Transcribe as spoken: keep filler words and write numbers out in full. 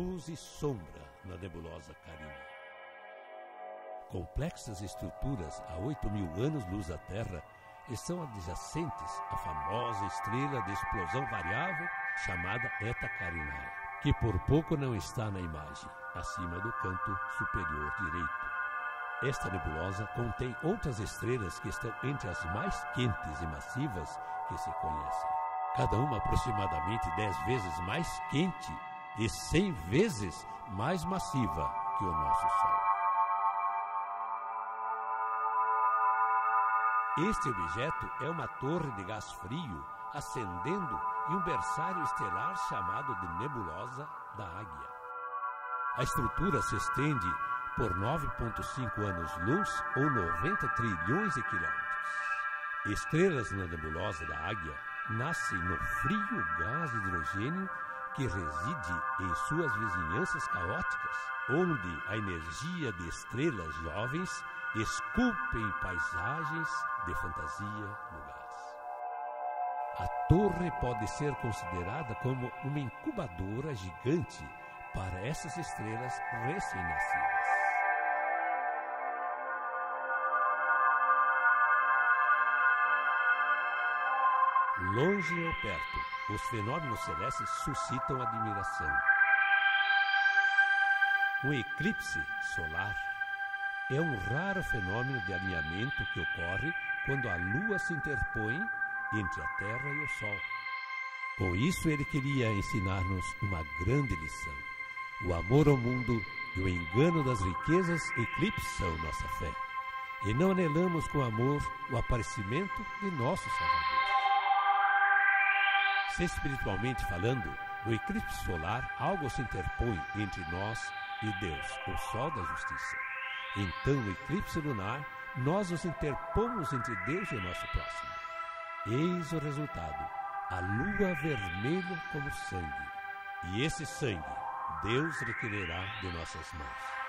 luz e sombra na nebulosa Carina. Complexas estruturas a oito mil anos-luz da Terra estão adjacentes à famosa estrela de explosão variável chamada Eta Carinae, que por pouco não está na imagem, acima do canto superior direito. Esta nebulosa contém outras estrelas que estão entre as mais quentes e massivas que se conhecem, cada uma aproximadamente dez vezes mais quente e cem vezes mais massiva que o nosso Sol. Este objeto é uma torre de gás frio acendendo em um berçário estelar chamado de Nebulosa da Águia. A estrutura se estende por nove vírgula cinco anos-luz ou noventa trilhões de quilômetros. Estrelas na Nebulosa da Águia nascem no frio gás hidrogênio que reside em suas vizinhanças caóticas, onde a energia de estrelas jovens esculpem paisagens de fantasia no gás. A torre pode ser considerada como uma incubadora gigante para essas estrelas recém-nascidas. Longe ou perto, os fenômenos celestes suscitam admiração. Um eclipse solar é um raro fenômeno de alinhamento que ocorre quando a Lua se interpõe entre a Terra e o Sol. Com isso, ele queria ensinar-nos uma grande lição. O amor ao mundo e o engano das riquezas eclipsam nossa fé. E não anelamos com amor o aparecimento de nosso Salvador. Se espiritualmente falando, no eclipse solar, algo se interpõe entre nós e Deus, o Sol da Justiça. Então, no eclipse lunar, nós nos interpomos entre Deus e o nosso próximo. Eis o resultado, a lua vermelha como sangue. E esse sangue, Deus requererá de nossas mãos.